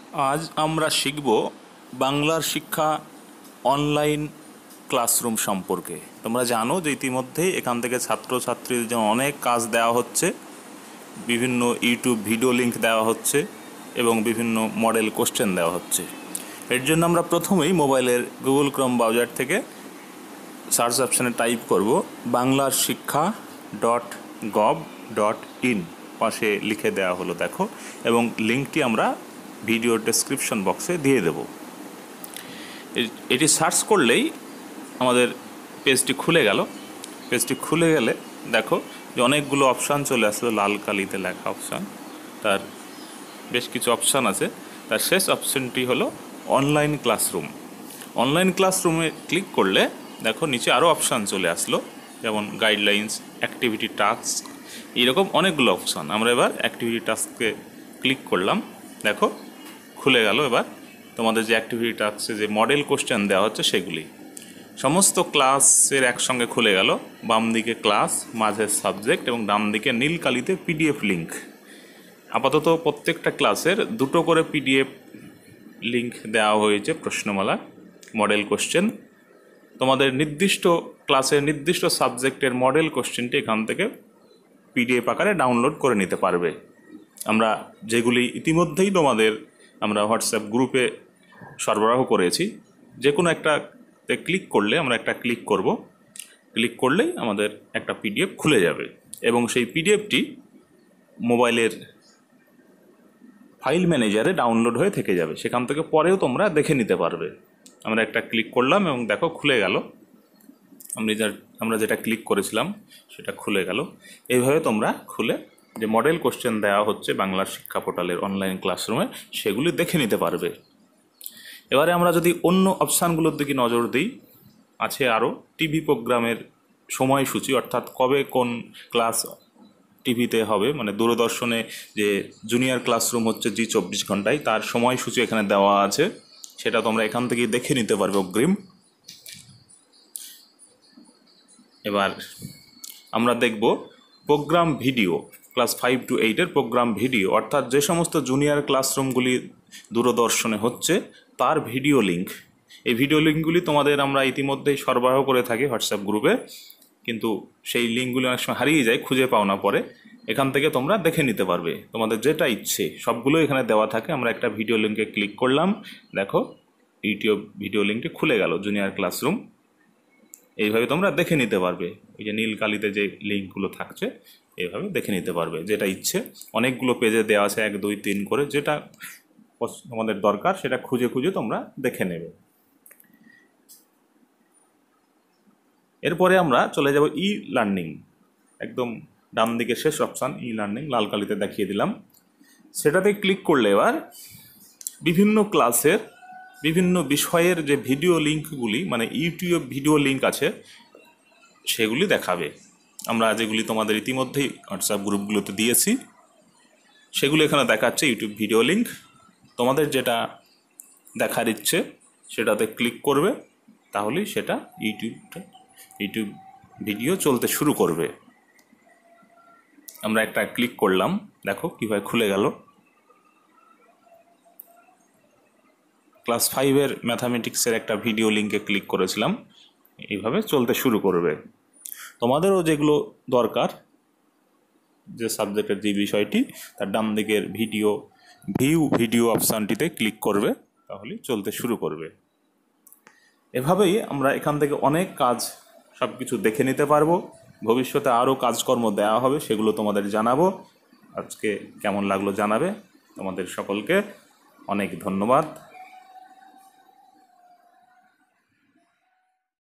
আজ আমরা শিখব বাংলার শিক্ষা অনলাইন ক্লাসরুম সম্পর্কে। তোমরা জানো যে ইতিমধ্যেই এখান থেকে ছাত্রছাত্রীদের জন্য অনেক কাজ দেওয়া হচ্ছে, বিভিন্ন ইউটিউব ভিডিও লিঙ্ক দেওয়া হচ্ছে এবং বিভিন্ন মডেল কোশ্চেন দেওয়া হচ্ছে। এর জন্য আমরা প্রথমেই মোবাইলের গুগল ক্রোম ব্রাউজার থেকে সার্চ অপশানে টাইপ করব বাংলার শিক্ষা .gov.in, পাশে লিখে দেওয়া হলো দেখো, এবং লিঙ্কটি আমরা ভিডিও ডেসক্রিপশন বক্সে দিয়ে দেব। এটি সার্চ করলেই আমাদের পেজটি খুলে গেল। পেজটি খুলে গেলে দেখো যে অনেকগুলো অপশান চলে আসলো, লাল কালিতে লেখা অপশান। তার বেশ কিছু অপশান আছে, তার শেষ অপশানটি হলো অনলাইন ক্লাসরুম। অনলাইন ক্লাসরুমে ক্লিক করলে দেখো নিচে আরও অপশান চলে আসলো, যেমন গাইডলাইন্স, অ্যাক্টিভিটি টাস্ক, এইরকম অনেকগুলো অপশান। আমরা এবার অ্যাক্টিভিটি টাস্কে ক্লিক করলাম, দেখো খুলে গেল। এবার তোমাদের যে অ্যাক্টিভিটি টাস্কে যে মডেল কোশ্চেন দেওয়া হচ্ছে সেগুলি সমস্ত ক্লাসের একসঙ্গে খুলে গেল। বাম দিকে ক্লাস, মাঝে সাবজেক্ট এবং ডান দিকে নীল কালিতে পিডিএফ লিঙ্ক। আপাতত প্রত্যেকটা ক্লাসের দুটো করে পিডিএফ লিঙ্ক দেওয়া হয়েছে, প্রশ্নমালা, মডেল কোশ্চেন। তোমাদের নির্দিষ্ট ক্লাসের নির্দিষ্ট সাবজেক্টের মডেল কোশ্চেনটি এখান থেকে পিডিএফ আকারে ডাউনলোড করে নিতে পারবে। আমরা যেগুলি ইতিমধ্যেই তোমাদের আমরা হোয়াটসঅ্যাপ গ্রুপে সরবরাহ করেছি, যে কোনো একটাতে ক্লিক করলে, আমরা একটা ক্লিক করব, ক্লিক করলেই আমাদের একটা পিডিএফ খুলে যাবে এবং সেই পিডিএফটি মোবাইলের ফাইল ম্যানেজারে ডাউনলোড হয়ে থেকে যাবে, সেখান থেকে পরেও তোমরা দেখে নিতে পারবে। আমরা একটা ক্লিক করলাম এবং দেখো খুলে গেল। আমরা যেটা ক্লিক করেছিলাম সেটা খুলে গেল। এইভাবে তোমরা খুলে যে মডেল কোশ্চেন দেওয়া হচ্ছে বাংলার শিক্ষা পোর্টালের অনলাইন ক্লাসরুমে, সেগুলি দেখে নিতে পারবে। এবারে আমরা যদি অন্য অপশানগুলোর দিকে নজর দিই, আছে আরও টিভি প্রোগ্রামের সময়সূচি, অর্থাৎ কবে কোন ক্লাস টিভিতে হবে, মানে দূরদর্শনে যে জুনিয়র ক্লাসরুম হচ্ছে জি 24 ঘন্টায়, তার সময়সূচি এখানে দেওয়া আছে, সেটা তোমরা এখান থেকে দেখে নিতে পারবে অগ্রিম। এবার আমরা দেখব প্রোগ্রাম ভিডিও, ক্লাস 5 to 8-এর প্রোগ্রাম ভিডিও, অর্থাৎ যে সমস্ত জুনিয়র ক্লাসরুমগুলি দূরদর্শনে হচ্ছে তার ভিডিও লিঙ্ক। এই ভিডিও লিঙ্কগুলি তোমাদের আমরা ইতিমধ্যেই সরবরাহ করে থাকি হোয়াটসঅ্যাপ গ্রুপে, কিন্তু সেই লিঙ্কগুলি অনেক সময় হারিয়ে যায়, খুঁজে পাও না পরে। এখান থেকে তোমরা দেখে নিতে পারবে, তোমাদের যেটা ইচ্ছে সবগুলো এখানে দেওয়া থাকে। আমরা একটা ভিডিও লিঙ্কে ক্লিক করলাম, দেখো ইউটিউব ভিডিও লিঙ্কটি খুলে গেল, জুনিয়র ক্লাসরুম। এইভাবে তোমরা দেখে নিতে পারবে, এই যে নীল কালিতে যে লিঙ্কগুলো থাকছে এইভাবে দেখে নিতে পারবে যেটা ইচ্ছে। অনেকগুলো পেজে দেওয়া আছে, 1 2 3 করে, যেটা তোমাদের দরকার সেটা খুঁজে খুঁজে তোমরা দেখে নেবে। এরপরে আমরা চলে যাব ই লার্নিং, একদম ডান দিকে শেষ অপশান ই লার্নিং, লাল কালিতে দেখিয়ে দিলাম। সেটাতে ক্লিক করলে এবার বিভিন্ন ক্লাসের বিভিন্ন বিষয়ের যে ভিডিও লিঙ্কগুলি, মানে ইউটিউব ভিডিও লিঙ্ক আছে, সেগুলি দেখাবে। আমরা যেগুলি তোমাদের ইতিমধ্যেই হোয়াটসঅ্যাপ গ্রুপগুলোতে দিয়েছি সেগুলি এখানে দেখাচ্ছে, ইউটিউব ভিডিও লিঙ্ক। তোমাদের যেটা দেখার ইচ্ছে সেটাতে ক্লিক করবে, তাহলেই সেটা ইউটিউব ভিডিও চলতে শুরু করবে। আমরা একটা ক্লিক করলাম, দেখো কীভাবে খুলে গেল। ক্লাস 5-এর ম্যাথামেটিক্সের একটা ভিডিও লিঙ্কে ক্লিক করেছিলাম, এইভাবে চলতে শুরু করবে। তোমাদেরও যেগুলো দরকার, যে সাবজেক্টের যে বিষয়টি, তার ডান দিকের ভিডিও অপশানটিতে ক্লিক করবে, তাহলেই চলতে শুরু করবে। এভাবেই আমরা এখান থেকে অনেক কাজ সব কিছু দেখে নিতে পারবো। ভবিষ্যতে আরও কাজকর্ম দেওয়া হবে, সেগুলো তোমাদের জানাবো। আজকে কেমন লাগলো জানাবে। তোমাদের সকলকে অনেক ধন্যবাদ।